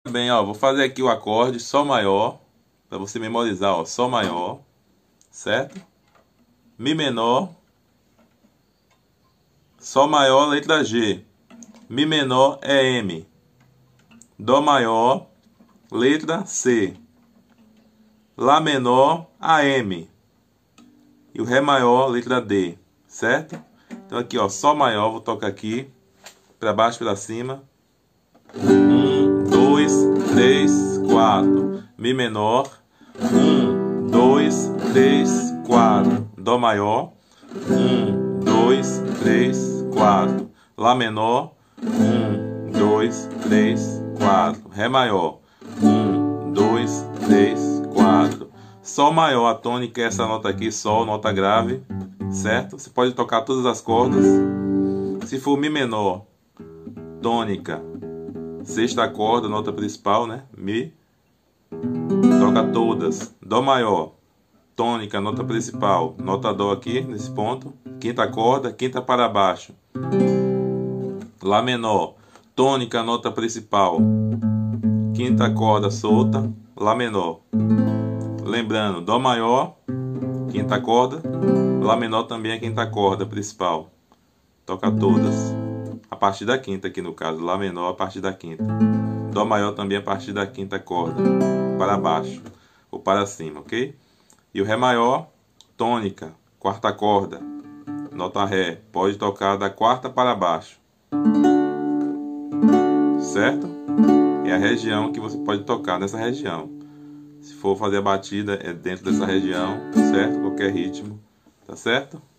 Bem, ó, vou fazer aqui o acorde Sol maior, para você memorizar, ó, Sol maior, certo? Mi menor, Sol maior, letra G, Mi menor é M, Dó maior, letra C, Lá menor, AM, e o Ré maior, letra D, certo? Então aqui, ó, Sol maior, vou tocar aqui, para baixo, para cima. 1, 2, 3, 4. Mi menor. 1, 2, 3, 4. Dó maior. 1, 2, 3, 4. Lá menor. 1, 2, 3, 4. Ré maior. 1, 2, 3, 4. Sol maior, a tônica é essa nota aqui, Sol, nota grave, certo? Você pode tocar todas as cordas. Se for Mi menor, tônica, sexta corda, nota principal, né? Mi, toca todas. Dó maior, tônica, nota principal, nota Dó aqui, nesse ponto. Quinta corda, quinta para baixo. Lá menor, tônica, nota principal, quinta corda solta, Lá menor. Lembrando, Dó maior, quinta corda, Lá menor também é quinta corda principal. Toca todas. A partir da quinta aqui no caso, Lá menor a partir da quinta. Dó maior também a partir da quinta corda, para baixo ou para cima, ok? E o Ré maior, tônica, quarta corda, nota Ré, pode tocar da quarta para baixo, certo? É a região que você pode tocar, nessa região. Se for fazer a batida, é dentro dessa região, certo? Qualquer ritmo, tá certo?